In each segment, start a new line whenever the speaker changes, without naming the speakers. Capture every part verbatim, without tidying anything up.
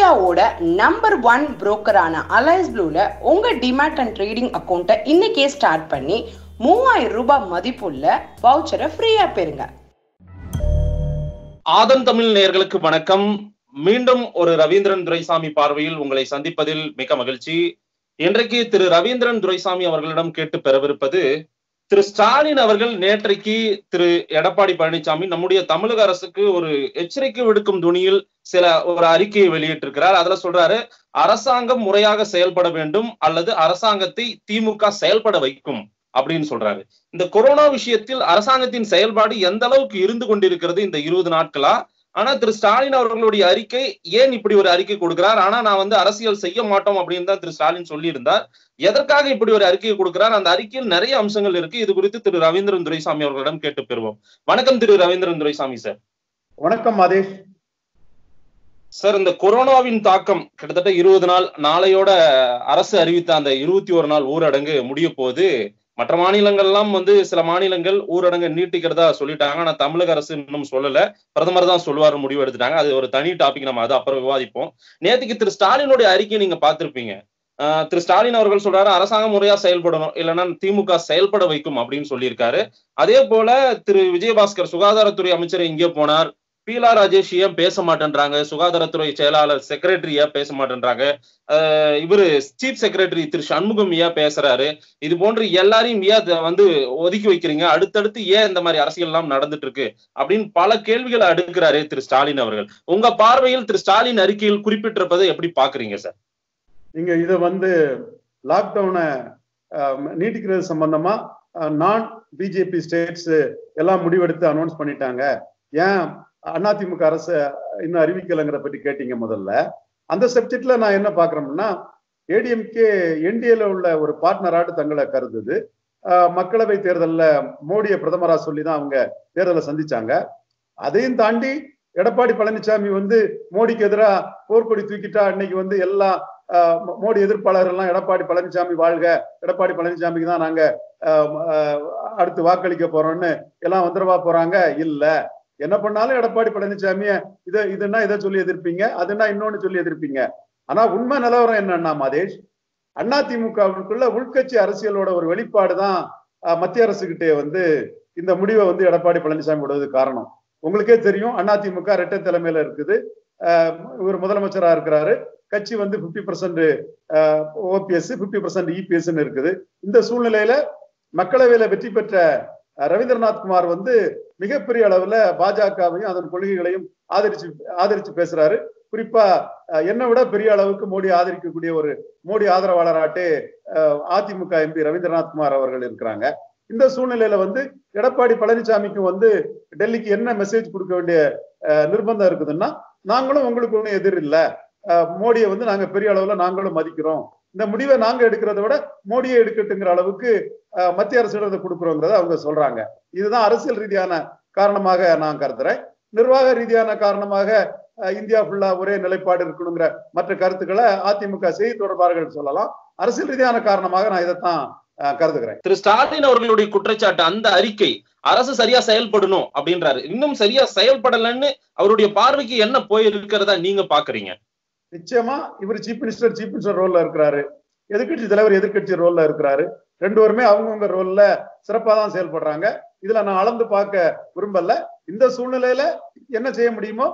இந்தியாவோட number one புரோக்கரான Alice ப்ளூல உங்க டிமேட் அண்ட் ட்ரேடிங் அக்கௌண்ட்டை இன்னைக்கே ஸ்டார்ட் பண்ணி மூவாயிரம் ரூபாய் மதிப்புள்ள வவுச்சரை ஃப்ரீயா பெறுங்க.
ஆதன் தமிழ் நேயர்களுக்கு வணக்கம். மீண்டும் ஒரு ரவீந்திரன் துரைசாமி பார்வையில் உங்களை சந்திப்பதில் மிக மகிழ்ச்சி. இன்றைக்கு திரு ரவீந்திரன் துரைசாமி அவர்களிடம் கேட்டு பெறவிருப்பது, திரு ஸ்டாலின் அவர்கள் நேற்றைக்கு திரு எடப்பாடி பழனிசாமி நம்முடைய தமிழக அரசுக்கு ஒரு எச்சரிக்கை விடுக்கும் துணியில் சில ஒரு அறிக்கையை வெளியிட்டிருக்கிறார். அதுல சொல்றாரு, அரசாங்கம் முறையாக செயல்பட வேண்டும் அல்லது அரசாங்கத்தை திமுக செயல்பட வைக்கும் அப்படின்னு சொல்றாரு. இந்த கொரோனா விஷயத்தில் அரசாங்கத்தின் செயல்பாடு எந்த அளவுக்கு இருந்து கொண்டிருக்கிறது இந்த இருபது நாட்களா? ஆனா திரு ஸ்டாலின் அவர்களுடைய அறிக்கை ஏன் இப்படி ஒரு அறிக்கை கொடுக்கிறார்? ஆனா நான் வந்து அரசியல் செய்ய மாட்டோம் அப்படின்னு தான் திரு ஸ்டாலின் சொல்லி இருந்தார். எதற்காக இப்படி ஒரு அறிக்கையை கொடுக்கிறார்? அந்த அறிக்கையில் நிறைய அம்சங்கள் இருக்கு. இது குறித்து திரு ரவீந்திரன் துரைசாமி அவர்களிடம் கேட்டு பெறுவோம். வணக்கம் திரு ரவீந்திரன் துரைசாமி சார்.
வணக்கம் ஆதேஷ்
சார். இந்த கொரோனாவின் தாக்கம் கிட்டத்தட்ட இருபது நாள், நாளையோட அரசு அறிவித்த அந்த இருபத்தி ஒரு நாள் ஊரடங்கு முடிய போது, மற்ற மாநிலங்கள்லாம் வந்து சில மாநிலங்கள் ஊரடங்கு நீட்டிக்கிறதா சொல்லிட்டாங்க. ஆனா தமிழக அரசு இன்னும் சொல்லல. பிரதமர் தான் சொல்லுவாரு முடிவு எடுத்துட்டாங்க. அது ஒரு தனி டாபிக், நம்ம அதை அப்புறம் விவாதிப்போம். நேற்றுக்கு திரு ஸ்டாலினுடைய அறிக்கை நீங்க பார்த்திருப்பீங்க. ஆஹ் திரு ஸ்டாலின் அவர்கள் சொல்றாரு, அரசாங்கம் முறையா செயல்படணும், இல்லைன்னா திமுக செயல்பட வைக்கும் அப்படின்னு சொல்லியிருக்காரு. அதே போல திரு விஜயபாஸ்கர் சுகாதாரத்துறை அமைச்சர் இங்கே போனார். பீலா ராஜேஷ் ஏன் பேச மாட்டேன்றாங்க, சுகாதாரத்துறை செயலாளர் செக்ரட்டரி ஏன் பேச மாட்டேன்றாங்க, ஆஹ் இவரு சீஃப் செக்ரட்டரி திரு சண்முகம் ஏன் பேசுறாரு, இது போன்று எல்லாரையும் ஏன் வந்து ஒதுக்கி வைக்கிறீங்க, அடுத்தடுத்து ஏன் இந்த மாதிரி அரசியல் எல்லாம் நடந்துட்டு இருக்கு அப்படின்னு பல கேள்விகளை அடுக்கிறாரு திரு ஸ்டாலின் அவர்கள். உங்க பார்வையில் திரு ஸ்டாலின் அறிக்கையில் குறிப்பிட்டிருப்பதை எப்படி பாக்குறீங்க சார்?
நீங்க இதை வந்து லாக்டவுனை நீட்டிக்கிறது சம்பந்தமா நான் பிஜேபி ஸ்டேட்ஸ் எல்லாம் முடிவெடுத்து அனௌன்ஸ் பண்ணிட்டாங்க, ஏன் அதிமுக அரசு இன்னும் அறிவிக்கலைங்கிற பற்றி கேட்டீங்க. முதல்ல அந்த சப்ஜெக்ட்ல நான் என்ன பாக்குறேன்னா, ஏடிஎம்கே என்டிஏல உள்ள ஒரு பார்ட்னராட்டு தங்களை கருதுது. மக்களவை தேர்தலில் மோடியை பிரதமரா சொல்லிதான் அவங்க தேர்தலை சந்திச்சாங்க. அதையும் தாண்டி எடப்பாடி பழனிசாமி வந்து மோடிக்கு எதிராக போர்க்கொடி தூக்கிட்டா இன்னைக்கு வந்து எல்லா மோடி எதிர்ப்பாளர் எல்லாம் எடப்பாடி பழனிசாமி வாழ்க, எடப்பாடி பழனிசாமிக்கு தான் நாங்க அடுத்து வாக்களிக்க போறோம்னு எல்லாம் வந்துடவா போறாங்க. இல்ல, என்ன பண்ணாலும் எடப்பாடி பழனிசாமிய இதை இதுன்னா இதை சொல்லி எதிர்ப்பீங்க, அதுன்னா இன்னொன்னு சொல்லி எதிர்ப்பீங்க. ஆனா உண்மை நிலவரம் என்னன்னா மதேஷ், அதிமுகவுக்குள்ள உள்கட்சி அரசியலோட ஒரு வெளிப்பாடுதான் மத்திய அரசுகிட்டே வந்து இந்த முடிவை வந்து எடப்பாடி பழனிசாமி விடுவது காரணம். உங்களுக்கே தெரியும், அதிமுக இரட்டை தலைமையில இருக்குது. இவர் முதலமைச்சரா இருக்கிறாரு. கட்சி வந்து fifty percent OPS, fifty percent EPS இருக்குது. இந்த சூழ்நிலையில மக்களவையில வெற்றி பெற்ற ரவீந்திரநாத் குமார் வந்து மிகப்பெரிய அளவுல பாஜகவையும் அதன் கொள்கைகளையும் ஆதரிச்சு ஆதரிச்சு பேசுறாரு. குறிப்பா என்னை விட பெரிய அளவுக்கு மோடி ஆதரிக்கக்கூடிய ஒரு மோடி ஆதரவாளராட்டே அதிமுக எம்பி ரவீந்திரநாத் குமார் அவர்கள் இருக்கிறாங்க. இந்த சூழ்நிலையில வந்து எடப்பாடி பழனிசாமிக்கு வந்து டெல்லிக்கு என்ன மெசேஜ் கொடுக்க வேண்டிய நிர்பந்தம் இருக்குதுன்னா, நாங்களும் உங்களுக்கு ஒன்றும் எதிர் இல்லை, மோடியை வந்து நாங்க பெரிய அளவுல நாங்களும் மதிக்கிறோம், இந்த முடிவை நாங்க எடுக்கிறத விட மோடியை எடுக்கட்டுங்கிற அளவுக்கு மத்திய அரசு கொடுக்குறோங்கிறத அவங்க சொல்றாங்க. இதுதான் அரசியல் ரீதியான காரணமாக நான் கருதுறேன். நிர்வாக ரீதியான காரணமாக இந்தியா ஃபுல்லா ஒரே நிலைப்பாடு இருக்கணுங்கிற மற்ற கருத்துக்களை அதிமுக செய்தி தொடர்பாளர்கள் சொல்லலாம். அரசியல் ரீதியான காரணமாக நான் இதைத்தான் கருதுகிறேன்.
திரு ஸ்டாலின் அவர்களுடைய குற்றச்சாட்டு, அந்த அறிக்கை அரசு சரியா செயல்படணும் அப்படின்றாரு. இன்னும் சரியா செயல்படலன்னு அவருடைய பார்வைக்கு என்ன போய் இருக்கிறதா நீங்க பாக்குறீங்க?
நிச்சயமா இவர் சீஃப் மினிஸ்டர் சீஃப் மினிஸ்டர் ரோல்ல இருக்கிறாரு, எதிர்கட்சி தலைவர் எதிர்கட்சி ரோல்ல இருக்கிறாரு. ரெண்டு பேருமே அவங்கவுங்க ரோல்ல சிறப்பா தான் செயல்படுறாங்க. இதுல நான் அளந்து பார்க்க விரும்பல. இந்த சூழ்நிலையில என்ன செய்ய முடியுமோ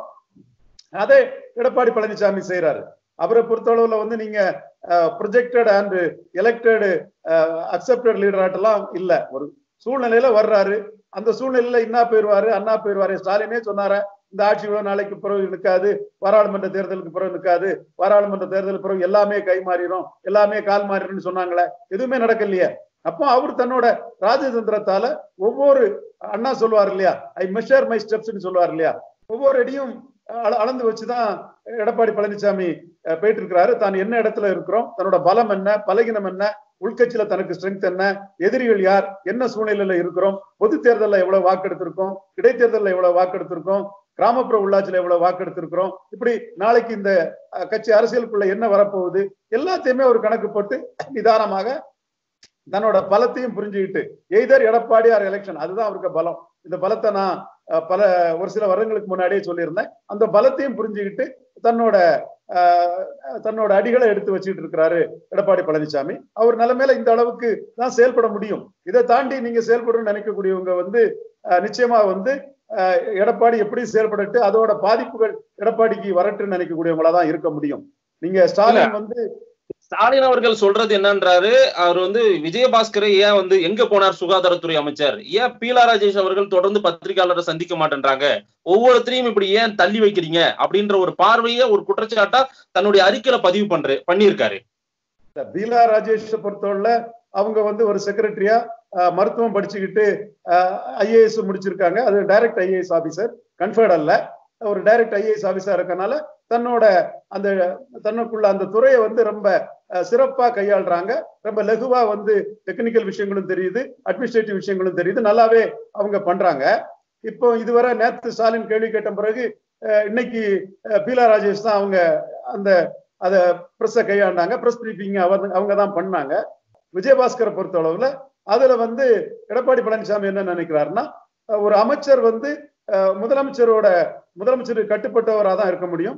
அதை எடப்பாடி பழனிசாமி செய்யறாரு. அவரை பொறுத்தளவுல வந்து நீங்க ப்ரொஜெக்டட் அண்ட் எலெக்டட் அக்செப்டட் லீடராட்டெல்லாம் இல்ல. ஒரு சூழ்நிலையில வர்றாரு, அந்த சூழ்நிலையில இன்னா போயிருவாரு அண்ணா போயிருவாரு. ஸ்டாலினே சொன்னார, இந்த ஆட்சி இவ்வளவு நாளைக்கு பிறகு நிற்காது, பாராளுமன்ற தேர்தலுக்கு பிறகு நிற்காது, பாராளுமன்ற தேர்தலுக்கு பிறகு எல்லாமே கை மாறிடும், எல்லாமே கால் மாறிடும் சொன்னாங்களே, எதுவுமே நடக்கலையே. அப்போ அவர் தன்னோட ராஜதந்திரத்தால ஒவ்வொரு, அண்ணா சொல்லுவார் இல்லையா, ஐ மெஷர் மை ஸ்டெப்ஸ் சொல்லுவார் இல்லையா, ஒவ்வொரு அடியும் அளந்து வச்சுதான் எடப்பாடி பழனிசாமி போயிட்டு இருக்கிறாரு. தான் என்ன இடத்துல இருக்கிறோம், தன்னோட பலம் என்ன, பலகீனம் என்ன, உள்கட்சியில தனக்கு ஸ்ட்ரென்த் என்ன, எதிரிகள் யார், என்ன சூழ்நிலையில இருக்கிறோம், பொது தேர்தலில் எவ்வளவு வாக்கெடுத்திருக்கோம், இடைத்தேர்தலில் எவ்வளவு வாக்கெடுத்திருக்கோம், கிராமப்புற உள்ளாட்சியில எவ்வளவு வாக்கெடுத்திருக்கிறோம், இப்படி நாளைக்கு இந்த கட்சி அரசியலுக்குள்ள என்ன வரப்போகுது எல்லாத்தையுமே ஒரு கணக்கு போட்டு நிதானமாக தன்னோட பலத்தையும் புரிஞ்சுக்கிட்டு எய்தர் எடப்பாடி ஆர் எலெக்ஷன், அதுதான் அவருக்கு பலம். இந்த பலத்தை நான் பல ஒரு சில வருடங்களுக்கு முன்னாடியே சொல்லியிருந்தேன். அந்த பலத்தையும் புரிஞ்சுக்கிட்டு தன்னோட தன்னோட அடிகளை எடுத்து வச்சுட்டு இருக்கிறாரு எடப்பாடி பழனிசாமி. அவர் நிலைமையில இந்த அளவுக்கு தான் செயல்பட முடியும். இதை தாண்டி நீங்க செயல்படணும்னு நினைக்கக்கூடியவங்க வந்து நிச்சயமா வந்து எடப்பாடி எப்படி செயல்பட்டு அதோட பாதிப்புகள் எடப்பாடிக்கு வரட்டுன்னு நினைக்கக்கூடியவங்களா தான் இருக்க முடியும். நீங்க ஸ்டாலின் வந்து
ஸ்டாலின் அவர்கள் சொல்றது என்னன்றாரு, அவர் வந்து விஜயபாஸ்கரை ஏன் வந்து எங்க போனார் சுகாதாரத்துறை அமைச்சர், ஏன் பீலா ராஜேஷ் அவர்கள் தொடர்ந்து பத்திரிகையாளரை சந்திக்க மாட்டேன்றாங்க, ஒவ்வொருத்தரையும் இப்படி ஏன் தள்ளி வைக்கிறீங்க அப்படின்ற ஒரு பார்வையை ஒரு குற்றச்சாட்டா தன்னுடைய அறிக்கையில பதிவு பண்ற பண்ணியிருக்காரு.
பீலா ராஜேஷ் பொறுத்தவரை அவங்க வந்து ஒரு செக்ரட்டரியா மருத்துவம் படிச்சுக்கிட்டு ஐஏஎஸ் முடிச்சிருக்காங்க. அது டைரக்ட் ஐஏஎஸ் ஆபீசர், கன்ஃபர்ட் அல்ல, ஒரு டைரக்ட் ஐஏஎஸ் ஆபீசர் இருக்கனால தன்னோட அந்த தன்னுக்குள்ள அந்த துறையை வந்து ரொம்ப சிறப்பா கையாளுறாங்க. ரொம்ப லகுவா வந்து டெக்னிக்கல் விஷயங்களும் தெரியுது, அட்மினிஸ்ட்ரேட்டிவ் விஷயங்களும் தெரியுது, நல்லாவே அவங்க பண்றாங்க. இப்போ இதுவரை நேற்று ஸ்டாலின் கேள்வி கேட்ட பிறகு இன்னைக்கு பீலா ராஜேஷ் தான் அவங்க அந்த அத பிரஸ்ஸை கையாண்டாங்க. பிரஸ் பிரீஃபிங் அவங்க தான் பண்ணாங்க. விஜயபாஸ்கரை பொறுத்த அளவுல அதுல வந்து எடப்பாடி பழனிசாமி என்ன நினைக்கிறாருன்னா, ஒரு அமைச்சர் வந்து முதலமைச்சரோட முதலமைச்சருக்கு கட்டுப்பட்டவராக தான் இருக்க முடியும்.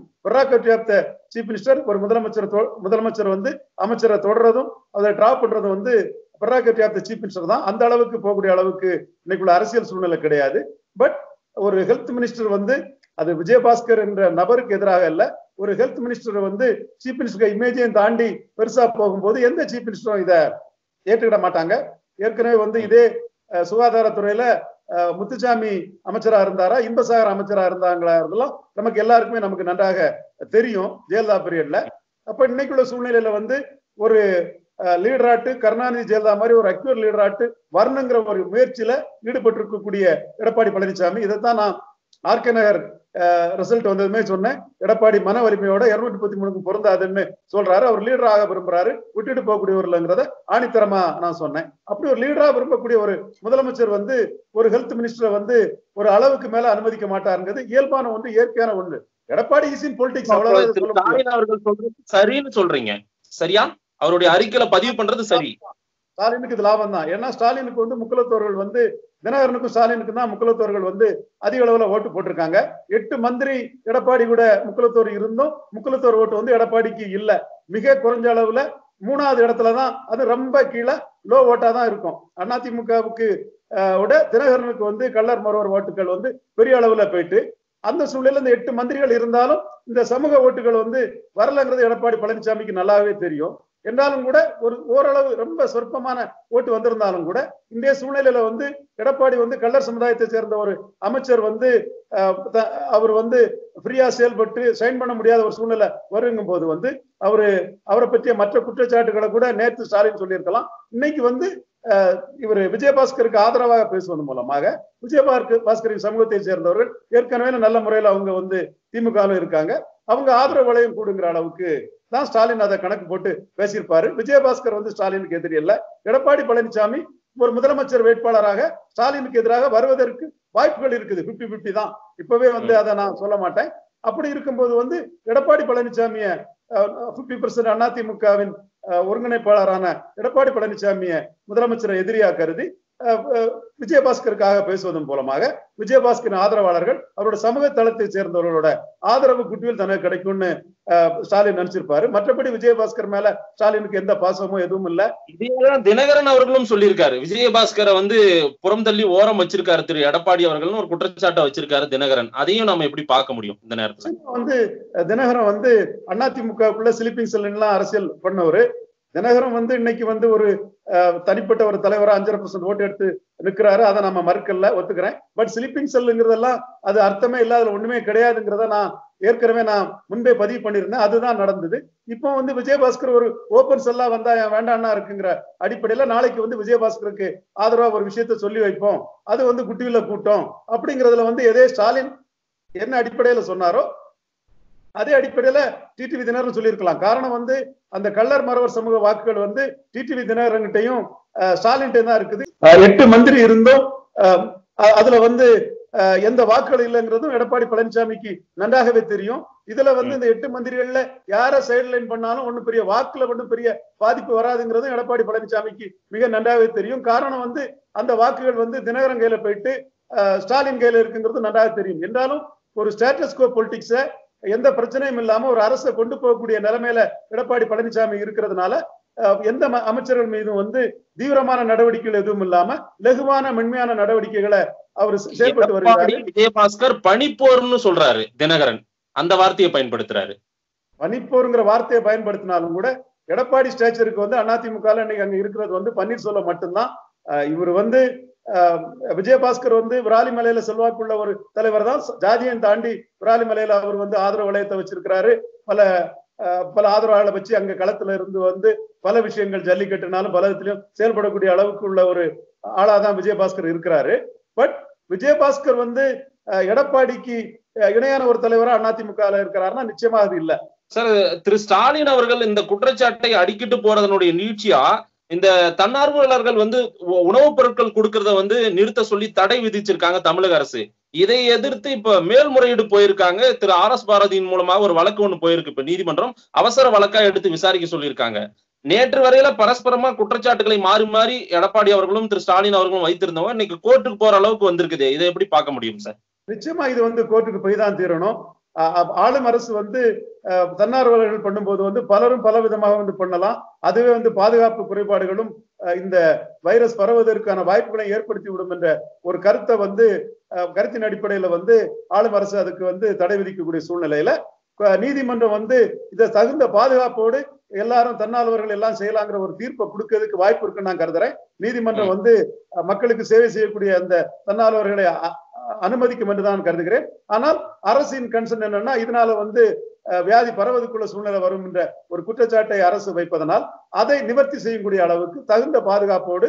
சீஃப் மினிஸ்டர் ஒரு முதலமைச்சர் முதலமைச்சர் வந்து அமைச்சரை தொடர்றதும் அதை டிராப் பண்றதும் வந்து prerogative of the chief minister தான். அந்த அளவுக்கு போகக்கூடிய அளவுக்கு இன்னைக்குள்ள அரசியல் சூழ்நிலை கிடையாது. பட் ஒரு ஹெல்த் மினிஸ்டர் வந்து அது விஜயபாஸ்கர் என்ற நபருக்கு எதிராக இல்ல, ஒரு ஹெல்த் மினிஸ்டர் வந்து சீஃப் மினிஸ்டர் இமேஜையும் தாண்டி பெருசா போகும்போது எந்த சீஃப் மினிஸ்டரும் இதை ஏற்றுக்கிட மாட்டாங்க. ஏற்கனவே வந்து இதே சுகாதாரத்துறையில முத்துசாமி அமைச்சரா இருந்தாரா, இன்பசாகர் அமைச்சரா இருந்தாங்களா இருந்தாலும் நமக்கு எல்லாருக்குமே நமக்கு நன்றாக தெரியும் ஜெயலலிதா பீரியட்ல. அப்ப இன்னைக்குள்ள சூழ்நிலையில வந்து ஒரு லீடராட்டு கருணாநிதி ஜெயலலிதா மாதிரி ஒரு அக்யூர் லீடராட்டு வரணுங்கிற ஒரு முயற்சியில ஈடுபட்டு இருக்கக்கூடிய எடப்பாடி பழனிசாமி, இதைத்தான் நான் ஆர்கே நகர் ரிசல்ட் வந்ததுமே சொன்னேன். எடப்பாடி மன வலிமையோட இருநூத்தி முப்பத்தி மூணுக்கு பொருந்தாதுன்னு சொல்றாரு. அவர் லீடராக விரும்புறாரு, விட்டுட்டு போகக்கூடியவர்கள்ங்கிறத ஆணித்தரமா நான் சொன்னேன். அப்படி ஒரு லீடரா விரும்பக்கூடிய ஒரு முதலமைச்சர் வந்து ஒரு ஹெல்த் மினிஸ்டரை வந்து ஒரு அளவுக்கு மேல அனுமதிக்க மாட்டாருங்கிறது இயல்பான ஒன்று, இயற்கையான ஒன்று. எடப்பாடி இஸ் இன் பொலிட்டிக்ஸ், அவ்வளவுதான்.
அவர்கள் சொல்றது சரின்னு சொல்றீங்க, சரியா? அவருடைய அறிக்கையில பதிவு பண்றது சரி.
ஸ்டாலினுக்கு இது லாபம் தான். ஏன்னா ஸ்டாலினுக்கு வந்து முக்குலத்தோர்கள் வந்து தினகரனுக்கும் ஸ்டாலினுக்கும் தான் முக்குலத்தோர்கள் வந்து அதிக அளவுல ஓட்டு போட்டிருக்காங்க. எட்டு மந்திரி எடப்பாடி கூட முக்குலத்தோர் இருந்தும் முக்குலத்தோர் ஓட்டு வந்து எடப்பாடிக்கு இல்ல. மிக குறைஞ்ச அளவுல மூணாவது இடத்துலதான், அது ரொம்ப கீழே லோ ஓட்டா தான் இருக்கும். அதிமுகவுக்கு விட தினகரனுக்கு வந்து கள்ளர் மரோர் ஓட்டுகள் வந்து பெரிய அளவுல போயிட்டு, அந்த சூழ்நிலையில இந்த எட்டு மந்திரிகள் இருந்தாலும் இந்த சமூக ஓட்டுகள் வந்து வரலங்கிறது எடப்பாடி பழனிசாமிக்கு நல்லாவே தெரியும். என்றாலும் கூட ஒரு ஓரளவு ரொம்ப சொற்பமான ஓட்டு வந்திருந்தாலும் கூட இந்திய சூழ்நிலையில வந்து எடப்பாடி வந்து கள்ளர் சமுதாயத்தை சேர்ந்த ஒரு அமைச்சர் வந்து அவர் வந்து ஃப்ரீயா செயல்பட்டு சைன் பண்ண முடியாத ஒரு சூழ்நிலை வருங்கும் போது வந்து அவரு அவரை பற்றிய மற்ற குற்றச்சாட்டுகளை கூட நேற்று ஸ்டாலின் சொல்லியிருக்கலாம். இன்னைக்கு வந்து இவர் விஜயபாஸ்கருக்கு ஆதரவாக பேசுவது மூலமாக விஜயபாஸ்கர் பாஸ்கரின் சமூகத்தை சேர்ந்தவர்கள் ஏற்கனவே நல்ல முறையில் அவங்க வந்து திமுக இருக்காங்க, அவங்க ஆதரவு வளையம் கூடுங்கிற அளவுக்கு தான் ஸ்டாலின் அதை கணக்கு போட்டு பேசியிருப்பாரு. விஜயபாஸ்கர் வந்து ஸ்டாலினுக்கு எதிரி இல்ல. எடப்பாடி பழனிசாமி ஒரு முதலமைச்சர் வேட்பாளராக ஸ்டாலினுக்கு எதிராக வருவதற்கு வாய்ப்புகள் இருக்குது. பிப்டி பிப்டி தான். இப்பவே வந்து அதை நான் சொல்ல மாட்டேன். அப்படி இருக்கும்போது வந்து எடப்பாடி பழனிசாமிய பிப்டி பெர்சென்ட் அதிமுகவின் ஒருங்கிணைப்பாளரான எடப்பாடி பழனிசாமிய முதலமைச்சரை எதிரியா கருதி விஜயபாஸ்கருக்காக பேசுவதன் மூலமாக விஜயபாஸ்கரின் ஆதரவாளர்கள் அவரோட சமூக தளத்தை சேர்ந்தவர்களோட ஆதரவு குட்வில் தனக்கு கிடைக்கும்னு ஸ்டாலின் நினைச்சிருப்பாரு. மற்றபடி விஜயபாஸ்கர் மேல ஸ்டாலினுக்கு எந்த பாசமும் எதுவும் இல்ல.
இதேதான் தினகரன் அவர்களும் சொல்லியிருக்காரு. விஜயபாஸ்கரை வந்து புறம் தள்ளி ஓரம் வச்சிருக்காரு திரு எடப்பாடி அவர்கள் ஒரு குற்றச்சாட்டை வச்சிருக்காரு தினகரன். அதையும் நம்ம எப்படி பார்க்க முடியும்? இந்த நேரத்துல
வந்து தினகரன் வந்து அதிமுகவுக்குள்ள ஸ்லீப்பிங் செல் எல்லாம் அரசியல் பண்ணவரு. தினகரன் வந்து இன்னைக்கு வந்து ஒரு தனிப்பட்ட ஒரு தலைவரா அஞ்சரை பர்சன்ட் ஓட்டு எடுத்து நிற்கிறாரு. அதை நம்ம மறுக்கல, ஒத்துக்கிறேன். பட் ஸ்லீப்பிங் செல்லுங்கிறதெல்லாம் அது அர்த்தமே இல்லாத ஒண்ணுமே கிடையாதுங்கிறத நான் ஏற்கனவே நான் முன்பே பதிவு பண்ணியிருந்தேன். அதுதான் நடந்தது. இப்போ வந்து விஜயபாஸ்கர் ஒரு ஓபன் செல்லா வந்தா வேண்டாம்னா இருக்குங்கிற அடிப்படையில நாளைக்கு வந்து விஜயபாஸ்கருக்கு ஆதரவா ஒரு விஷயத்த சொல்லி வைப்போம், அது வந்து குட்டிவில கூட்டம் அப்படிங்கிறதுல வந்து எதே ஸ்டாலின் என்ன அடிப்படையில சொன்னாரோ அதே அடிப்படையில டிடிவி தினகரன் சொல்லியிருக்கலாம். காரணம் வந்து அந்த கள்ளர் மறவர் சமூக வாக்குகள் வந்து டிடிவி தினகரன்கிட்டையும் ஸ்டாலின்கிட்டையும் தான் இருக்குது. எட்டு மந்திரி இருந்தும் அதுல வந்து எந்த வாக்குகள் இல்லைங்கிறதும் எடப்பாடி பழனிசாமிக்கு நன்றாகவே தெரியும். இதுல வந்து இந்த எட்டு மந்திரிகள்ல யார சைடு லைன் பண்ணாலும் ஒன்னும் பெரிய வாக்குல ஒன்னும் பெரிய பாதிப்பு வராதுங்கிறதும் எடப்பாடி பழனிசாமிக்கு மிக நன்றாகவே தெரியும். காரணம் வந்து அந்த வாக்குகள் வந்து தினகரன் கையில போயிட்டு ஸ்டாலின் கையில இருக்குங்கிறது நன்றாக தெரியும். என்றாலும் ஒரு ஸ்டேட்டஸ் கோ பொலிட்டிக்ஸ எந்த பிரச்சனையும் இல்லாம ஒரு அரசை கொண்டு போகக்கூடிய நிலைமையில எடப்பாடி பழனிசாமி இருக்கிறதுனால எந்த அமைச்சர்கள் மீதும் வந்து தீவிரமான நடவடிக்கைகள் எதுவும் இல்லாம லகுவான மென்மையான நடவடிக்கைகளை அவர் செயல்பட்டு வருகிறார்.
விஜயபாஸ்கர் பனிப்போர்னு சொல்றாரு தினகரன், அந்த வார்த்தையை பயன்படுத்துறாரு.
பனிப்போருங்கிற வார்த்தையை பயன்படுத்தினாலும் கூட எடப்பாடி ஸ்டேச்சருக்கு வந்து அதிமுக இன்னைக்கு அங்க இருக்கிறது வந்து பன்னீர்செல்வம் மட்டும்தான். இவர் வந்து விஜயபாஸ்கர் வந்து விராலிமலையில செல்வாக்குள்ள ஒரு தலைவர் தான். ஜாதியம் தாண்டி விராலிமலையில அவர் வந்து ஆதரவு வளையத்தை வச்சிருக்கிறாரு. பல பல ஆதரவாளர்களை வச்சு அங்க களத்துல இருந்து வந்து பல விஷயங்கள் ஜல்லிக்கட்டுனாலும் பல விதத்திலையும் செயல்படக்கூடிய அளவுக்கு உள்ள ஒரு ஆளாதான் விஜயபாஸ்கர் இருக்கிறாரு. பட் விஜயபாஸ்கர் வந்து எடப்பாடிக்கு இணையான ஒரு தலைவரா அதிமுக இருக்கிறாருன்னா நிச்சயமா அது இல்ல.
சார், திரு ஸ்டாலின் அவர்கள் இந்த குற்றச்சாட்டை அடிக்கிட்டு போறதனுடைய நீட்சியா இந்த தன்னார்வலர்கள் வந்து உணவுப் பொருட்கள் கொடுக்கறத வந்து நிறுத்த சொல்லி தடை விதிச்சிருக்காங்க தமிழக அரசு. இதை எதிர்த்து இப்ப மேல்முறையீடு போயிருக்காங்க. திரு ஆர் எஸ் பாரதியின் மூலமா ஒரு வழக்கு ஒண்ணு போயிருக்கு. இப்ப நீதிமன்றம் அவசர வழக்கா எடுத்து விசாரிக்க சொல்லியிருக்காங்க. நேற்று வரையில பரஸ்பரமா குற்றச்சாட்டுகளை மாறி மாறி எடப்பாடி அவர்களும் திரு ஸ்டாலின் அவர்களும் வைத்திருந்தவங்க இன்னைக்கு கோர்ட்டுக்கு போற அளவுக்கு வந்திருக்குது. இதை எப்படி பார்க்க முடியும் சார்?
நிச்சயமா இது வந்து கோர்ட்டுக்கு போய் தான் தீரணும். ஆளும் அரசு வந்து தன்னார்வலர்கள் பண்ணும்போது வந்து பலரும் பல விதமாக வந்து பண்ணலாம். அதுவே வந்து பாதுகாப்பு குறைபாடுகளும் இந்த வைரஸ் பரவுவதற்கான வாய்ப்புகளை ஏற்படுத்தி விடும் என்ற ஒரு கருத்தை வந்து கருத்தின் அடிப்படையில வந்து ஆளும் அரசு அதுக்கு வந்து தடை விதிக்கக்கூடிய சூழ்நிலையில நீதிமன்றம் வந்து இதை தகுந்த பாதுகாப்போடு எல்லாரும் தன்னார்வலர்கள் எல்லாம் செய்யலாங்கிற ஒரு தீர்ப்பை கொடுக்கிறதுக்கு வாய்ப்பு இருக்குன்னு நான் கருதுறேன். நீதிமன்றம் வந்து மக்களுக்கு சேவை செய்யக்கூடிய அந்த தன்னார்வலர்களை அனுமதிக்கும் என்று தான் கருதுகிறேன். ஆனால் அரசின் கன்சர்ன் என்னன்னா இதனால வந்து வியாதி பரவதுக்குள்ள சூழ்நிலை வரும் என்ற ஒரு குற்றச்சாட்டை அரசு வைப்பதனால் அதை நிவர்த்தி செய்யக்கூடிய அளவுக்கு தகுந்த பாதுகாப்போடு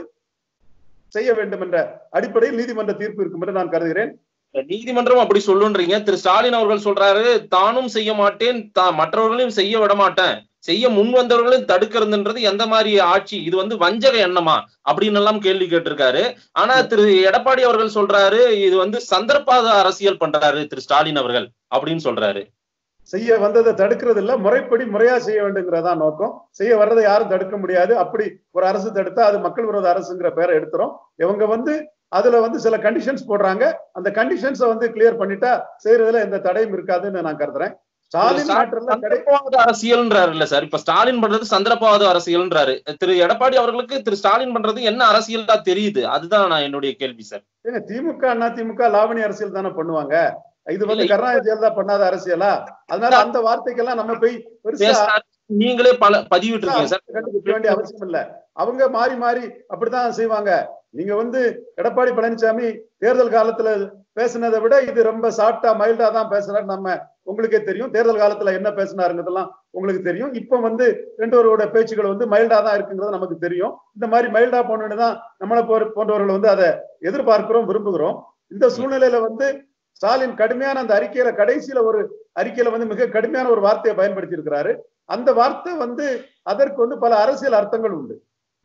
செய்ய வேண்டும் என்ற அடிப்படையில் நீதிமன்ற தீர்ப்பு இருக்கும் என்று நான் கருதுகிறேன்.
நீதிமன்றம் அப்படி சொல்லுன்றீங்க. திரு ஸ்டாலின் அவர்கள் சொல்றாரு, தானும் செய்ய மாட்டேன், மற்றவர்களையும் செய்ய விட மாட்டேன், செய்ய முன் வந்தவர்களையும் தடுக்கிறதுன்றது எந்த மாதிரி ஆட்சி? இது வந்து வஞ்சக எண்ணமா அப்படின்னு எல்லாம் கேள்வி கேட்டிருக்காரு. ஆனா திரு எடப்பாடி அவர்கள் சொல்றாரு, இது வந்து சந்தர்ப்பாத அரசியல் பண்றாரு திரு ஸ்டாலின் அவர்கள் அப்படின்னு சொல்றாரு.
செய்ய வந்ததை தடுக்கிறது இல்ல, முறைப்படி முறையா செய்ய வேண்டுங்கிறதா நோக்கம். செய்ய வர்றதை யாரும் தடுக்க முடியாது. அப்படி ஒரு அரசு தடுத்தா அது மக்கள் விரோத அரசுங்கிற பேரை எடுத்துரும். இவங்க வந்து அதுல வந்து சில கண்டிஷன்ஸ் போடுறாங்க. அந்த கண்டிஷன்ஸை வந்து கிளியர் பண்ணிட்டா செய்யறதுல எந்த தடையும் இருக்காதுன்னு நான் கருதுறேன்.
ஸ்டாலின் அரசியல்ன்றாரு இல்ல சார், இப்ப ஸ்டாலின் பண்றது சந்தர்ப்பவாத அரசியல்ன்றாரு. திரு எடப்பாடி அவர்களுக்கு திரு ஸ்டாலின் பண்றது என்ன அரசியல் தான் தெரியுது? அதுதான் நான் என்னுடைய கேள்வி சார்.
ஏங்க திமுக அண்ணா திமுக லாவணி அரசியல் தானே பண்ணுவாங்க. இது வந்து கருணாநிதி ஜெயலலிதா பண்ணாத அரசியலா? அதனால அந்த வார்த்தைக்கெல்லாம் நம்ம போய்
நீங்களே பல பதிவிட்டு இருக்கீங்க சார்.
கண்டுபிடிக்க வேண்டிய அவசியம் இல்ல. அவங்க மாறி மாறி அப்படித்தான் செய்வாங்க. நீங்க வந்து எடப்பாடி பழனிசாமி தேர்தல் காலத்துல பேசினதை விட இது ரொம்ப சாஃப்டா மைல்டா தான் பேசுறாரு. நம்ம உங்களுக்கே தெரியும் தேர்தல் காலத்துல என்ன பேசினாருங்கிறதெல்லாம் உங்களுக்கு தெரியும். இப்ப வந்து ரெண்டு பேரோட பேச்சுக்கள் வந்து மைல்டா தான் இருக்குங்கிறது நமக்கு தெரியும். இந்த மாதிரி மைல்டா போனதுதான் நம்மளை போன்றவர்கள் வந்து அதை எதிர்பார்க்கிறோம், விரும்புகிறோம். இந்த சூழ்நிலையில வந்து ஸ்டாலின் கடுமையான அந்த அறிக்கையில கடைசியில ஒரு அறிக்கையில வந்து மிக கடுமையான ஒரு வார்த்தையை பயன்படுத்தி இருக்கிறாரு. அந்த வார்த்தை வந்து அதற்கு வந்து பல அரசியல் அர்த்தங்கள் உண்டு.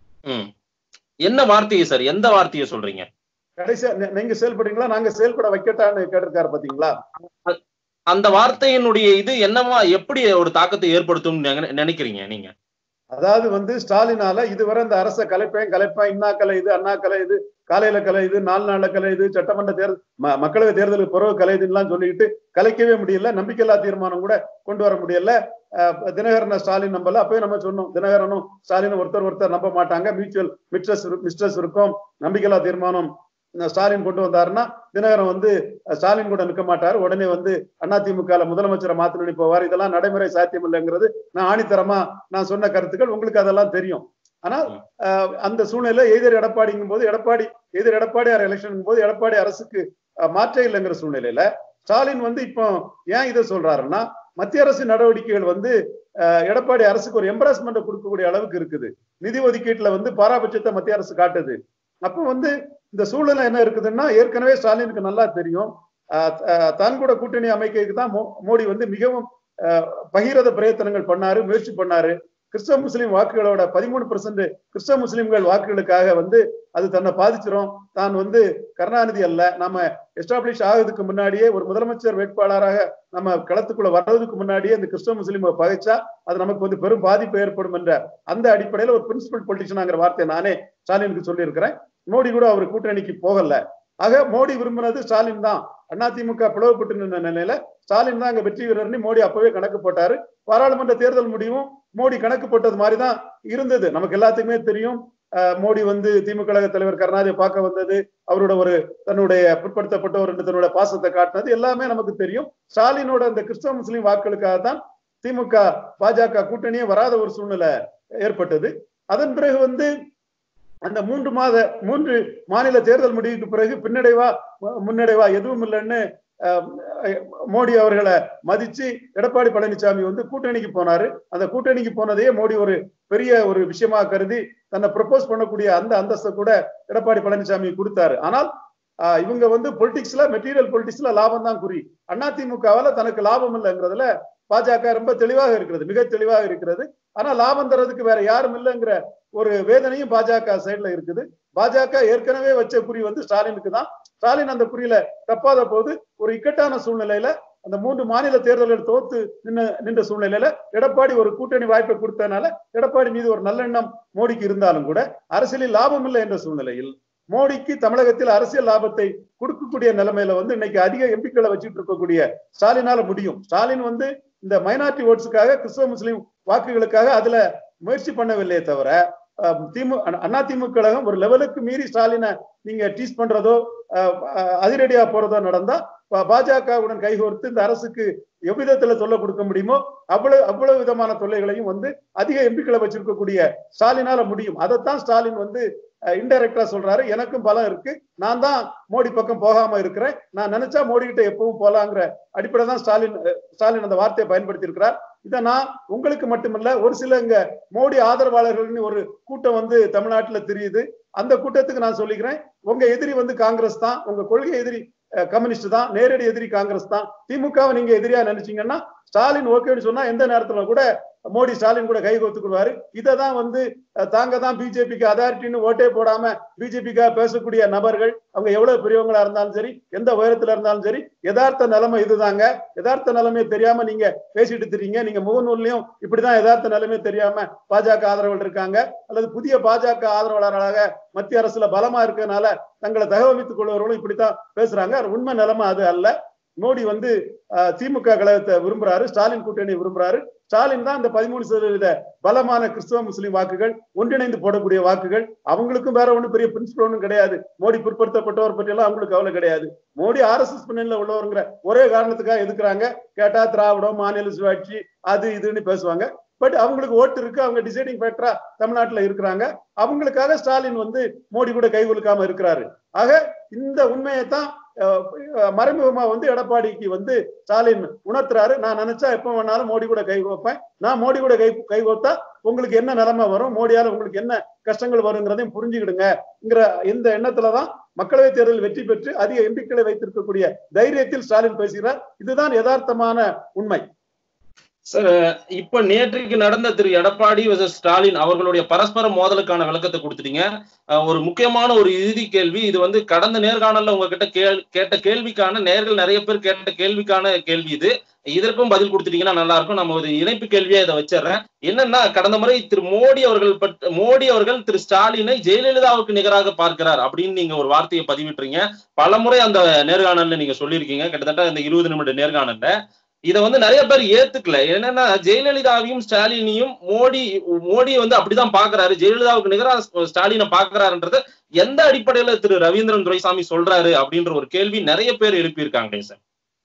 என்ன வார்த்தையை சார்? எந்த வார்த்தையை சொல்றீங்க?
கடைசியா நீங்க செயல்படுறீங்களா, நாங்க செயல்பட வைக்கட்டான்னு கேட்டிருக்காரு பாத்தீங்களா?
அந்த வார்த்தையினுடைய இது என்னவா, எப்படி ஒரு தாக்கத்தை ஏற்படுத்தும் நினைக்கிறீங்க நீங்க?
அதாவது வந்து ஸ்டாலினால இதுவரை இந்த அரசை கலைப்பேன் கலைப்பேன் இன்னா கலை இது அண்ணா கலை இது காலையில கலை இது நாலு நாள்ல கலை இது சட்டமன்ற தேர்தல் மக்களவை தேர்தலுக்கு பிறகு கலை இதுலாம் சொல்லிட்டு கலைக்கவே முடியல. நம்பிக்கையில்லா தீர்மானம் கூட கொண்டு வர முடியல. தினகரனை ஸ்டாலின் நம்பல. அப்பவே நம்ம சொன்னோம் தினகரனும் ஸ்டாலினும் ஒருத்தர் ஒருத்தர் நம்ப மாட்டாங்க, மியூச்சுவல் மிஸ்ட்ரஸ் மிஸ்ட்ரஸ் இருக்கும். நம்பிக்கையில்லா தீர்மானம் ஸ்டாலின் கொண்டு வந்தாருன்னா தினகரன் வந்து ஸ்டாலின் கூட நிற்க மாட்டாரு, உடனே வந்து அதிமுக முதலமைச்சரை மாத்தணும்னு போவார். இதெல்லாம் நடைமுறை சாத்தியம் இல்லைங்கிறது நான் ஆணித்தரமா நான் சொன்ன கருத்துக்கள் உங்களுக்கு அதெல்லாம் தெரியும். ஆனால் அந்த சூழ்நிலை எதிர் எடப்பாடிங்கும் போது எடப்பாடி எதிர் எடப்பாடியார் எலெக்ஷன் போது எடப்பாடி அரசுக்கு மாற்ற இல்லைங்கிற சூழ்நிலையில ஸ்டாலின் வந்து இப்போ ஏன் இதை சொல்றாருன்னா மத்திய அரசு நடவடிக்கைகள் வந்து எடப்பாடி அரசுக்கு ஒரு எம்பராஸ்மெண்ட் கொடுக்கக்கூடிய அளவுக்கு இருக்குது. நிதி ஒதுக்கீட்டுல வந்து பாராபட்சத்தை மத்திய அரசு காட்டுது. அப்போ வந்து இந்த சூழ்நிலை என்ன இருக்குதுன்னா ஏற்கனவே ஸ்டாலினுக்கு நல்லா தெரியும் தான் கூட கூட்டணி அமைக்கிறதுக்கு தான் மோடி வந்து மிகவும் பகிரத பிரயத்தனங்கள் பண்ணாரு, முயற்சி பண்ணாரு. கிறிஸ்தவ முஸ்லீம் வாக்குகளோட பதிமூணு பெர்சென்ட் கிறிஸ்தவ முஸ்லீம்கள் வாக்குகளுக்காக வந்து அது தன்னை பாதிச்சிரும். தான் வந்து கருணாநிதி அல்ல, நம்ம எஸ்டாப்ளிஷ் ஆகுறதுக்கு முன்னாடியே ஒரு முதலமைச்சர் வேட்பாளராக நம்ம களத்துக்குள்ள வர்றதுக்கு முன்னாடியே இந்த கிறிஸ்தவ முஸ்லீம் பகைச்சா அது நமக்கு வந்து பெரும் பாதிப்பு ஏற்படும் என்ற அந்த அடிப்படையில ஒரு பிரின்சிபல் பொலிட்டிஷியனாங்கிற வார்த்தையை நானே ஸ்டாலினுக்கு சொல்லி இருக்கிறேன். மோடி கூட அவர் கூட்டணிக்கு போகல. ஆக மோடி விரும்பினது ஸ்டாலின் தான். அதிமுக பிளவுபட்டு நின்ற நிலையில ஸ்டாலின் தான் அங்க வெற்றி வீரர்னு மோடி அப்பவே கணக்கு போட்டாரு. பாராளுமன்ற தேர்தல் முடிவும் மோடி கணக்கு போட்டது மாதிரிதான் இருந்தது. நமக்கு எல்லாத்துக்குமே தெரியும். மோடி வந்து திமுக கழக தலைவர் கருணாநிதியை பார்க்க வந்தது, அவரோட ஒரு தன்னுடைய பிற்படுத்தப்பட்டவர் என்று தன்னுடைய பாசத்தை காட்டினது எல்லாமே நமக்கு தெரியும். ஸ்டாலினோட அந்த கிறிஸ்தவ முஸ்லீம் வாக்குகளுக்காக தான் திமுக பாஜக கூட்டணியே வராத ஒரு சூழ்நிலை ஏற்பட்டது. அதன் பிறகு வந்து அந்த மூன்று மாத மூன்று மாநில தேர்தல் முடிவுக்கு பிறகு பின்னடைவா முன்னடைவா எதுவும் இல்லைன்னு மோடி அவர்களை மதிச்சு எடப்பாடி பழனிசாமி வந்து கூட்டணிக்கு போனாரு. அந்த கூட்டணிக்கு போனதையே மோடி ஒரு பெரிய ஒரு விஷயமா கருதி தன்னை ப்ரப்போஸ் பண்ணக்கூடிய அந்த அந்தஸ்தை கூட எடப்பாடி பழனிசாமி கொடுத்தாரு. ஆனால் இவங்க வந்து பொலிட்டிக்ஸ்ல மெட்டீரியல் பொலிட்டிக்ஸ்ல லாபம் தான் குறி. அதிமுகவால தனக்கு லாபம் இல்லைங்கிறதுல பாஜக ரொம்ப தெளிவாக இருக்கிறது, மிக தெளிவாக இருக்கிறது. ஆனா லாபம் தரதுக்கு வேற யாரும் இல்லைங்கிற ஒரு வேதனையும் பாஜக சைட்ல இருக்குது. பாஜக ஏற்கனவே வச்ச குறி வந்து ஸ்டாலினுக்கு தான். ஸ்டாலின் அந்த குறியில தப்பாத போது ஒரு இக்கட்டான சூழ்நிலையில அந்த மூன்று மாநில தேர்தல்கள் தோத்து நின்று நின்ற சூழ்நிலையில எடப்பாடி ஒரு கூட்டணி வாய்ப்பை கொடுத்ததுனால எடப்பாடி மீது ஒரு நல்லெண்ணம் மோடிக்கு இருந்தாலும் கூட அரசியலில் லாபம் இல்லை என்ற சூழ்நிலையில் மோடிக்கு தமிழகத்தில் அரசியல் லாபத்தை கொடுக்கக்கூடிய நிலைமையில வந்து இன்னைக்கு அதிக எம்பிக்களை வச்சுட்டு இருக்கக்கூடிய ஸ்டாலினால முடியும். ஸ்டாலின் வந்து இந்த மைனாரிட்டி ஓட்ஸுக்காக கிறிஸ்தவ முஸ்லீம் வாக்குகளுக்காக அதுல முயற்சி பண்ணவில்லையே தவிர திமுக அதிமுக கழகம் ஒரு லெவலுக்கு மீறி ஸ்டாலினை நீங்க டீஸ் பண்றதோ அதிரடியா போறதோ நடந்தா பாஜகவுடன் கைகோர்த்து இந்த அரசுக்கு எவ்விதத்துல தொல்லை கொடுக்க முடியுமோ அவ்வளவு அவ்வளவு விதமான தொல்லைகளையும் வந்து அதிக எம்பிக்களை வச்சிருக்கக்கூடிய ஸ்டாலினால முடியும். அதைத்தான் ஸ்டாலின் வந்து இன்டைரக்டா சொல்றாரு. எனக்கும் பலம் இருக்கு, நான் தான் மோடி பக்கம் போகாம இருக்கிறேன், நான் நினைச்சா மோடி கிட்ட எப்பவும் போலாங்கிற அடிப்படை தான் ஸ்டாலின் ஸ்டாலின் அந்த வார்த்தையை பயன்படுத்தி இருக்கிறார். இதை நான் உங்களுக்கு மட்டுமல்ல ஒரு சில இங்க மோடி ஆதரவாளர்கள்னு ஒரு கூட்டம் வந்து தமிழ்நாட்டுல தெரியுது. அந்த கூட்டத்துக்கு நான் சொல்லிக்கிறேன், உங்க எதிரி வந்து காங்கிரஸ் தான், உங்க கொள்கை எதிரி கம்யூனிஸ்ட் தான், நேரடி எதிரி காங்கிரஸ் தான். திமுகவை நீங்க எதிரியா நினைச்சீங்கன்னா ஸ்டாலின் ஓகேன்னு சொன்னா எந்த நேரத்துல கூட மோடி ஸ்டாலின் கூட கை கோத்துக்குவாரு. இதைதான் வந்து தாங்க தான் பிஜேபிக்கு அதாரிட்டின்னு ஓட்டே போடாம பிஜேபிக்காக பேசக்கூடிய நபர்கள், அவங்க எவ்வளவு பெரியவங்களா இருந்தாலும் சரி, எந்த உயரத்துல இருந்தாலும் சரி, யதார்த்த நிலைமை இதுதாங்க. யதார்த்த நிலைமை தெரியாம நீங்க பேசிட்டு தெரியுங்க. நீங்க முகநூல்லையும் இப்படிதான் யதார்த்த நிலைமை தெரியாம பாஜக ஆதரவாளர் இருக்காங்க, அல்லது புதிய பாஜக ஆதரவாளர்களாக மத்திய அரசுல பலமா இருக்கிறதுனால தங்களை தகவமைத்துக் கொள்வர்களும் இப்படித்தான் பேசுறாங்க. உண்மை நிலைமை அது அல்ல. மோடி வந்து திமுக கழகத்தை விரும்புறாரு, ஸ்டாலின் கூட்டணி விரும்புறாரு. ஸ்டாலின் தான் இந்த பதிமூணு சதவீத பலமான கிறிஸ்தவ முஸ்லீம் வாக்குகள், ஒன்றிணைந்து போடக்கூடிய வாக்குகள். அவங்களுக்கும் வேற ஒன்றும் பெரிய பிரின்சிபல் ஒன்றும் கிடையாது. மோடி பிற்படுத்தப்பட்டவர் பற்றி எல்லாம் அவங்களுக்கு கவலை கிடையாது. மோடி ஆர் எஸ் எஸ் பின்னணியில உள்ளவருங்கிற ஒரே காரணத்துக்காக எதுக்குறாங்க. கேட்டா திராவிடம், மாநில சுயாட்சி, அது இதுன்னு பேசுவாங்க. பட் அவங்களுக்கு ஓட்டு இருக்கு, அவங்க டிசைடிங் ஃபேக்டரா தமிழ்நாட்டுல இருக்கிறாங்க. அவங்களுக்காக ஸ்டாலின் வந்து மோடி கூட கை குலுக்காம இருக்கிறாரு. ஆக இந்த உண்மையைத்தான் மறைமுகமா வந்து எடப்பாடிக்கு வந்து ஸ்டாலின் உணர்த்துறாரு. நான் நினைச்சா எப்ப வேணாலும் மோடி கூட கை கோப்பேன், நான் மோடி கூட கை கை கோத்தா உங்களுக்கு என்ன நிலைமை வரும், மோடியால உங்களுக்கு என்ன கஷ்டங்கள் வருங்கிறதையும் புரிஞ்சுக்கிடுங்கிற இந்த எண்ணத்துலதான் மக்களவை தேர்தலில் வெற்றி பெற்று அதிக எம்பிக்களை வைத்திருக்கக்கூடிய தைரியத்தில் ஸ்டாலின் பேசுகிறார். இதுதான் யதார்த்தமான உண்மை.
சார், இப்ப நேற்றைக்கு நடந்த திரு எடப்பாடி வெர்சஸ் ஸ்டாலின் அவர்களுடைய பரஸ்பர மோதலுக்கான விளக்கத்தை கொடுத்துட்டீங்க. ஒரு முக்கியமான ஒரு இறுதி கேள்வி, இது வந்து கடந்த நேர்காணல்ல உங்ககிட்ட கேள் கேட்ட கேள்விக்கான நேர்கள் நிறைய பேர் கேட்ட கேள்விக்கான கேள்வி இது. இதற்கும் பதில் கொடுத்துட்டீங்கன்னா நல்லா இருக்கும். நம்ம ஒரு இணைப்பு கேள்வியா இதை வச்சிடறேன். என்னன்னா, கடந்த முறை திரு மோடி அவர்கள் மோடி அவர்கள் திரு ஸ்டாலினை ஜெயலலிதாவுக்கு நிகராக பார்க்கிறார் அப்படின்னு நீங்க ஒரு வார்த்தையை பதிவிட்டுறீங்க. பல முறை அந்த நேர்காணல்ல நீங்க சொல்லியிருக்கீங்க, கிட்டத்தட்ட இந்த இருபது நிமிட நேர்காணல்ல. இதை வந்து நிறைய பேர் ஏத்துக்கல. என்னன்னா, ஜெயலலிதாவையும் ஸ்டாலினையும் மோடி மோடி வந்து அப்படிதான் பாக்குறாரு, ஜெயலலிதாவுக்கு நிகரா ஸ்டாலினை பாக்குறாருன்றது எந்த அடிப்படையில திரு ரவீந்திரன் துரைசாமி சொல்றாரு அப்படின்ற ஒரு கேள்வி நிறைய பேர் எழுப்பியிருக்காங்க சார்.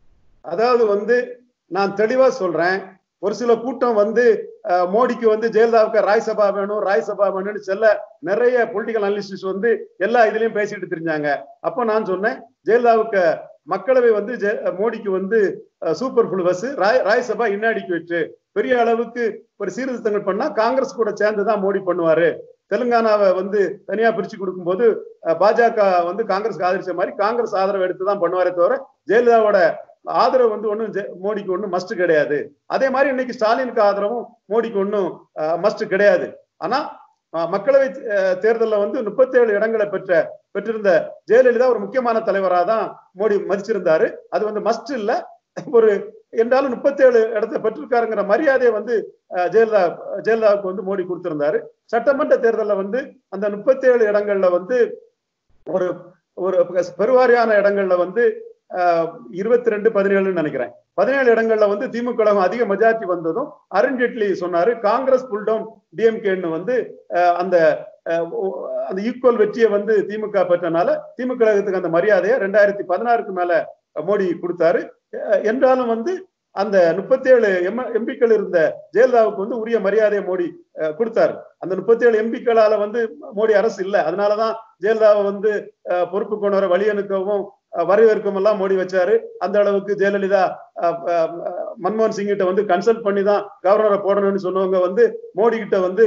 அதாவது வந்து நான் தெளிவா சொல்றேன், ஒரு சில கூட்டம் வந்து மோடிக்கு வந்து ஜெயலலிதாவுக்கு ராஜ்சபா வேணும் ராஜ்சபா வேணும்னு செல்ல நிறைய பொலிட்டிக்கல் அனலிஸ்ட் வந்து எல்லா இதுலயும் பேசிட்டு தெரிஞ்சாங்க. அப்ப நான் சொன்னேன், ஜெயலலிதாவுக்கு மக்களவை வந்து மோடிக்கு வந்து சூப்பர் புல் பஸ், ராஜ்சபா இன்னாடிக்கு வச்சு பெரிய அளவுக்கு ஒரு சீர்திருத்தங்கள் பண்ணா காங்கிரஸ் கூட சேர்ந்துதான் மோடி பண்ணுவாரு. தெலுங்கானாவை வந்து தனியா பிரிச்சு கொடுக்கும் போது பாஜக வந்து காங்கிரஸ்க்கு ஆதரிச்ச மாதிரி காங்கிரஸ் ஆதரவு எடுத்துதான் பண்ணுவாரே தவிர ஜெயலலிதாவோட ஆதரவு வந்து ஒன்னும் மோடிக்கு ஒன்னும் மஸ்ட் கிடையாது. அதே மாதிரி இன்னைக்கு ஸ்டாலினுக்கு ஆதரவும் மோடிக்கு ஒன்னும் மஸ்ட் கிடையாது. ஆனா மக்களவை தேர்தலில் வந்து முப்பத்தி ஏழு இடங்களை பெற்ற பெற்றிருந்த ஜெயலலிதா ஒரு முக்கியமான தலைவராக தான் மோடி மதிச்சிருந்தாரு. அது வந்து மஸ்ட் இல்ல, ஒரு என்றாலும் முப்பத்தி ஏழு இடத்தை பெற்றிருக்காருங்கிற மரியாதையை வந்து ஜெயலலிதா ஜெயலலிதாவுக்கு வந்து மோடி கொடுத்திருந்தாரு. சட்டமன்ற தேர்தலில் வந்து அந்த முப்பத்தி ஏழு இடங்கள்ல வந்து ஒரு ஒரு பெருவாரியான இடங்கள்ல வந்து இருபத்தி ரெண்டு பதினேழுன்னு நினைக்கிறேன். பதினேழு இடங்கள்ல வந்து திமுக அதிக மெஜாரிட்டி வந்ததும் அருண்ஜேட்லி சொன்னாரு காங்கிரஸ் புல் டவுன் டிஎம்கேன்னு வந்து அந்த அந்த ஈக்குவல் வெற்றியை வந்து திமுக பெற்றனால திமுக கழகத்துக்கு அந்த மரியாதையை ரெண்டாயிரத்தி பதினாறுக்கு மேல மோடி கொடுத்தாரு. என்றாலும் வந்து அந்த முப்பத்தி ஏழு எம் எம்பிக்கள் இருந்த ஜெயலலிதாவுக்கு வந்து உரிய மரியாதையை மோடி கொடுத்தாரு. அந்த முப்பத்தி ஏழு எம்பிக்களால வந்து மோடி அரசு இல்லை. அதனாலதான் ஜெயலலிதாவை வந்து பொறுப்பு கொண்டு வர வழி அனுக்கவும் வரவேற்கவும் எல்லாம் மோடி வச்சாரு. அந்த அளவுக்கு ஜெயலலிதா மன்மோகன் சிங் கிட்ட வந்து கன்சல்ட் பண்ணி தான் கவர்னரை போடணும்னு சொன்னவங்க வந்து மோடி கிட்ட வந்து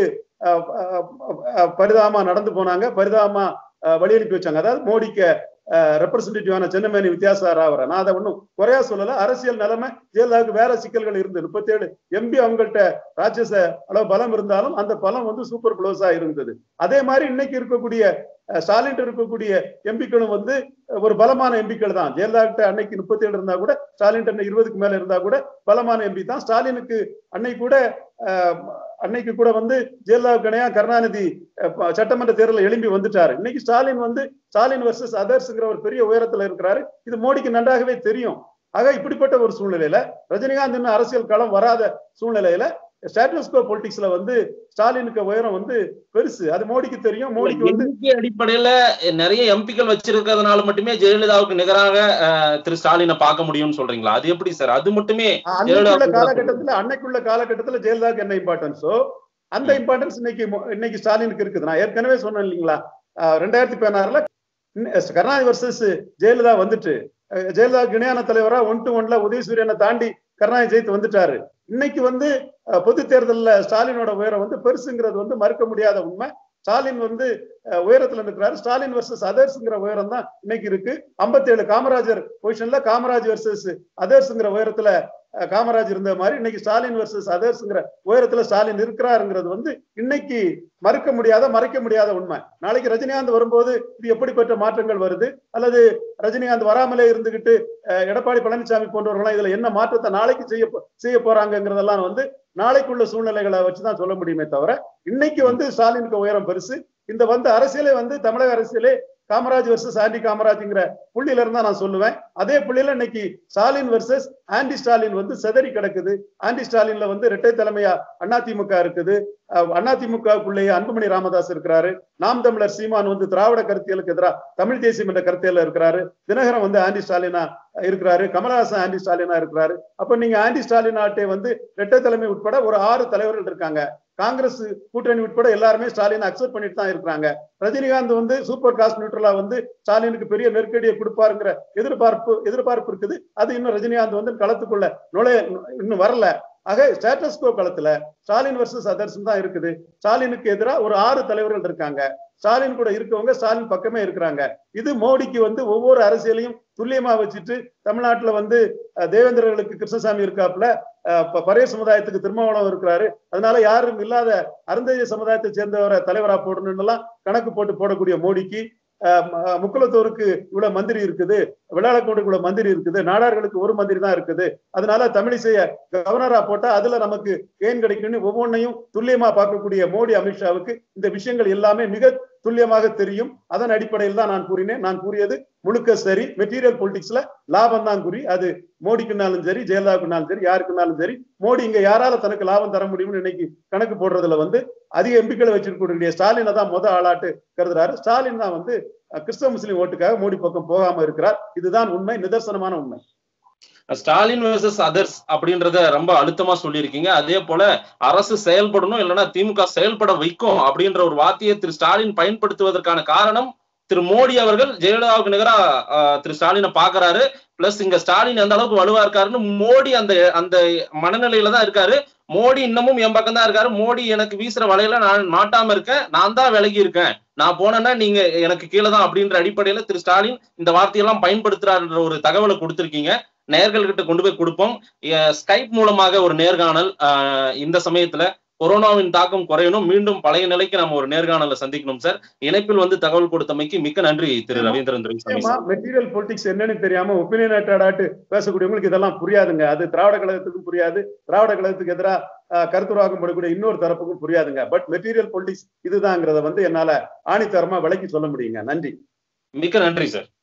பரிதாபமா நடந்து போனாங்க, பரிதாபமா வழி அனுப்பி வச்சாங்க. அதாவது மோடிக்கு ரெப்ரசன்டேட்டிவான சென்னமேனி வித்யாசாகர் ராவரை நான் அதை ஒன்றும் குறையா சொல்லல. அரசியல் நிலைமை ஜெயலலிதாவுக்கு வேற சிக்கல்கள் இருந்து முப்பத்தி ஏழு எம்பி அவங்கள்ட்ட ராட்சச அளவு பலம் இருந்தாலும் அந்த பலம் வந்து சூப்பர் க்ளோஸா இருந்தது. அதே மாதிரி இன்னைக்கு இருக்கக்கூடிய ஸ்டாலின் இருக்கக்கூடிய எம்பிக்களும் வந்து ஒரு பலமான எம்பிக்கள் தான். ஜெயலலிதா கிட்ட அன்னைக்கு முப்பத்தி ஏழு இருந்தா கூட ஸ்டாலின் இருபதுக்கு மேல இருந்தா கூட பலமான எம்பி தான். ஸ்டாலினுக்கு அன்னைக்கு கூட அன்னைக்கு கூட வந்து ஜெயலலிதாவுக்கு இணையா கருணாநிதி சட்டமன்ற தேர்தலில் எழும்பி வந்துட்டாரு. இன்னைக்கு ஸ்டாலின் வந்து ஸ்டாலின் வர்சஸ் அதர்ஸ்ங்கிற ஒரு பெரிய உயரத்துல இருக்கிறாரு. இது மோடிக்கு நன்றாகவே தெரியும். ஆக இப்படிப்பட்ட ஒரு சூழ்நிலையில ரஜினிகாந்த் இன்னும் அரசியல் களம் வராத சூழ்நிலையில ஸ்டாட்டஸ்கோ பொலிட்டிக்ஸ்ல வந்து ஸ்டாலினுக்கு உயரம் வந்து பெருசு. அது மோடிக்கு தெரியும். மோடிக்கு வந்து
அடிப்படையில நிறைய எம்பிக்கள் வச்சிருக்கிறதுனால மட்டுமே ஜெயலலிதாவுக்கு நிகராக திரு ஸ்டாலினை பார்க்க முடியும்னு சொல்றீங்களா? அது எப்படி சார்? அது மட்டுமே
அன்னைக்குள்ள காலகட்டத்துல அன்னைக்குள்ள காலகட்டத்துல ஜெயலலிதாவுக்கு என்ன இம்பார்ட்டன்ஸோ அந்த இம்பார்ட்டன்ஸ் இன்னைக்கு இன்னைக்கு ஸ்டாலினுக்கு இருக்குது. நான் ஏற்கனவே சொன்னேன் இல்லைங்களா, ரெண்டாயிரத்தி பதினாறுல கருணாநிதி வர்சஸ் ஜெயலலிதா வந்துட்டு ஜெயலலிதாவுக்கு இணையான தலைவரா ஒன் டு ஒன்ல உதயசூரியனை தாண்டி கருணாநிதி ஜெயித்து வந்துட்டாரு. இன்னைக்கு வந்து பொது தேர்தலில் ஸ்டாலினோட உயரம் வந்து பெருசுங்கிறது வந்து மறுக்க முடியாத உண்மை. ஸ்டாலின் வந்து உயரத்துல இருக்கிறாரு. ஸ்டாலின் வர்சஸ் அதர்ஸ்ங்கிற உயரம் தான் இன்னைக்கு இருக்கு. ஐம்பத்தி ஏழு காமராஜர் பொசிஷன்ல காமராஜ் வர்சஸ் அதர்ஸ்ங்கிற உயரத்துல காமராஜ் இருந்த மாதிரி இன்னைக்கு ஸ்டாலின் வர்சஸ் அதர்ஸ்ங்கிற உயரத்துல ஸ்டாலின் இருக்கிறாருங்கிறது வந்து இன்னைக்கு மறுக்க முடியாத மறைக்க முடியாத உண்மை. நாளைக்கு ரஜினிகாந்த் வரும்போது இது எப்படிப்பட்ட மாற்றங்கள் வருது, அல்லது ரஜினிகாந்த் வராமலே இருந்துகிட்டு எடப்பாடி பழனிசாமி போன்றவர்களாம் இதுல என்ன மாற்றத்தை நாளைக்கு செய்ய செய்ய போறாங்கிறதெல்லாம் வந்து நாளைக்குள்ள சூழ்நிலைகளை வச்சுதான் சொல்ல முடியுமே தவிர இன்னைக்கு வந்து ஸ்டாலினுக்கு உயரம் பெருசு. இந்த வந்து அரசியலே வந்து தமிழக அரசியலே காமராஜ் வர்சஸ் ஆன்டி காமராஜ்ங்கிற புள்ளியில இருந்தா நான் சொல்லுவேன். அதே புள்ளியில இன்னைக்கு ஸ்டாலின் வர்சஸ் ஆன்டி ஸ்டாலின் வந்து செதறி கிடக்குது. ஆன்டி ஸ்டாலின்ல வந்து இரட்டை தலைமையா அதிமுக இருக்குது. அதிமுகவுக்குள்ளேயே அன்புமணி ராமதாஸ் இருக்கிறாரு. நாம் தமிழர் சீமான் வந்து திராவிட கருத்தியலுக்கு எதிராக தமிழ் தேசியம் என்ற கருத்தியல இருக்கிறாரு. தினகரன் வந்து ஆன்டி ஸ்டாலினா இருக்கிறாரு. கமலஹாசன் ஆன்டி ஸ்டாலினா இருக்கிறாரு. அப்ப நீங்க ஆன்டி ஸ்டாலின் ஆட்டை வந்து இரட்டை தலைமை உட்பட ஒரு ஆறு தலைவர்கள் இருக்காங்க. காங்கிரஸ் கூட்டணி உட்பட எல்லாருமே ஸ்டாலின் அக்செப்ட் பண்ணிட்டு தான் இருக்கிறாங்க. ரஜினிகாந்த் வந்து சூப்பர் காஸ்ட் நியூட்ரலா வந்து ஸ்டாலினுக்கு பெரிய நெருக்கடியை கொடுப்பாருங்கிற எதிர்பார்ப்பு எதிர்பார்ப்பு இருக்குது. அது இன்னும் ரஜினிகாந்த் வந்து களத்துக்குள்ள நுழைய இன்னும் வரல. ஆக ஸ்டேட்டஸ்கோ களத்துல ஸ்டாலின் வர்சஸ் அதர்ஸ் தான் இருக்குது. ஸ்டாலினுக்கு எதிராக ஒரு ஆறு தலைவர்கள் இருக்காங்க. ஸ்டாலின் கூட இருக்கவங்க ஸ்டாலின் பக்கமே இருக்கிறாங்க. இது மோடிக்கு வந்து ஒவ்வொரு அரசியலையும் துல்லியமா வச்சுட்டு தமிழ்நாட்டுல வந்து தேவேந்திரர்களுக்கு கிருஷ்ணசாமி இருக்காப்புல, பறைய சமுதாயத்துக்கு திருமாவளவன் இருக்கிறாரு. அதனால யாரும் இல்லாத அருந்ததிய சமுதாயத்தை சேர்ந்தவரை தலைவரா போடணும்னு எல்லாம் கணக்கு போட்டு போடக்கூடிய மோடிக்கு முக்குளத்தோருக்கு இவ்வளவு மந்திரி இருக்குது, விளையாடக்கோட்டுக்கு இவ்வளவு மந்திரி இருக்குது, நாடார்களுக்கு ஒரு மந்திரி தான் இருக்குது. அதனால தமிழிசைய கவர்னரா போட்டா அதுல நமக்கு ஏன் கிடைக்கும்னு ஒவ்வொன்றையும் துல்லியமா பார்க்கக்கூடிய மோடி அமித்ஷாவுக்கு இந்த விஷயங்கள் எல்லாமே மிக துல்லியமாக தெரியும். அதன் அடிப்படையில் தான் நான் கூறினேன். நான் கூறியது முழுக்க சரி. மெட்டீரியல் பொலிட்டிக்ஸ்ல லாபம் தான் குறி. அது மோடிக்குனாலும் சரி, ஜெயலலிதாவுக்குனாலும் சரி, யாருக்குனாலும் சரி, மோடி இங்க யாரால தனக்கு லாபம் தர முடியும்னு இன்னைக்கு கணக்கு போடுறதுல வந்து அதிக எம்பிக்களை வச்சிருக்கக்கூடிய ஸ்டாலினை தான் முத ஆளாட்டு கருதுறாரு. ஸ்டாலின் தான் வந்து கிறிஸ்தவ முஸ்லிம் ஓட்டுக்காக மோடி பக்கம் போகாம இருக்கிறார். இதுதான் உண்மை, நிதர்சனமான உண்மை.
ஸ்டாலின் வர்சஸ் அதர்ஸ் அப்படின்றத ரொம்ப அழுத்தமா சொல்லியிருக்கீங்க. அதே போல அரசு செயல்படணும், இல்லைன்னா திமுக செயல்பட வைக்கும் அப்படின்ற ஒரு வார்த்தையை திரு ஸ்டாலின் பயன்படுத்துவதற்கான காரணம் திரு மோடி அவர்கள் ஜெயலலிதாவுக்கு நிகரா திரு ஸ்டாலினை பாக்குறாரு. பிளஸ் இங்க ஸ்டாலின் எந்த அளவுக்கு வலுவா இருக்காருன்னு மோடி அந்த அந்த மனநிலையில தான் இருக்காரு. மோடி இன்னமும் என் பக்கம் தான் இருக்காரு. மோடி எனக்கு வீசுற வலையில நான் மாட்டாம இருக்கேன், நான் தான் விலகி இருக்கேன், நான் போனேன்னா நீங்க எனக்கு கீழே தான் அப்படின்ற அடிப்படையில திரு ஸ்டாலின் இந்த வார்த்தையெல்லாம் பயன்படுத்துறாருன்ற ஒரு தகவலை கொடுத்திருக்கீங்க. நேயர்கள்கிட்ட கொண்டு போய் கொடுப்போம். ஸ்கைப் மூலமாக ஒரு நேர்காணல். இந்த சமயத்துல கொரோனாவின் தாக்கம் குறையணும், மீண்டும் பழைய நிலைக்கு நம்ம ஒரு நேர்காணல சந்திக்கணும் சார். இணைப்பில் வந்து தகவல் கொடுத்தமைக்கு மிக்க நன்றி திரு ரவீந்திரன் துரைசாமி.
மெட்டீரியல் பொலிட்டிக்ஸ் என்னன்னு தெரியாம ஒப்பீனியன் பேசக்கூடியவங்களுக்கு இதெல்லாம் புரியாதுங்க. அது திராவிட கழகத்துக்கும் புரியாது, திராவிட கழகத்துக்கு எதிராக கருத்துருவாக்கம் படக்கூடிய இன்னொரு தரப்புக்கும் புரியாதுங்க. பட் மெட்டீரியல் பொலிட்டிக்ஸ் இதுதாங்கிறத வந்து என்னால ஆணித்தரமா விளக்கி சொல்ல முடியுங்க. நன்றி,
மிக்க நன்றி சார்.